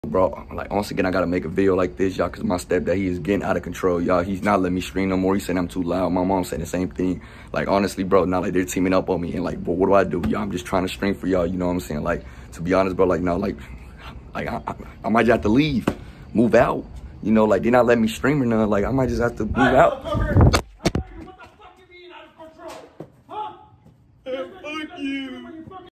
Bro, like, once again, I gotta make a video like this, y'all, because my stepdad, he is getting out of control, y'all. He's not letting me stream no more. He's saying I'm too loud. My mom saying the same thing. Like, honestly, bro, now, like, they're teaming up on me, and, like, bro, what do I do, y'all? I'm just trying to stream for y'all, you know what I'm saying? Like, to be honest, bro, like, now, like I might just have to leave, move out, you know, like, they're not letting me stream or nothing. Like, I might just have to move out.